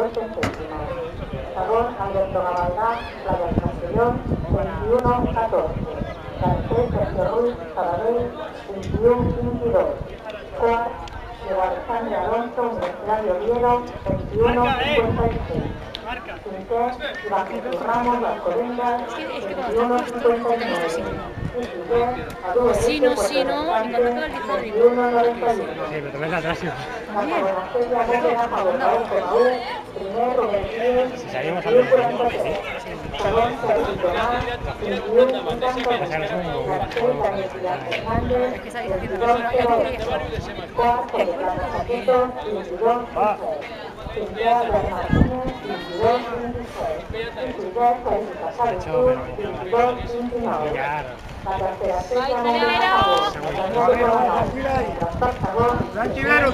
22 centésimas. Sagón Alberto Gabaldá, Playa del Castellón, 21-14. Garcés Sergio Ruiz, Sabadell, 21-22. Cuart de Alexandre Alonso, Universidad de Oviedo, 21-56. Quinter Iván Jesús Ramos, Las Colindas, 21-59. Sí, no, y cuando todo el disco digo. 21-91. Sí, pero te ves atrás. Si salimos a los 21, sí. Es que esa diciendo que Tranquilero,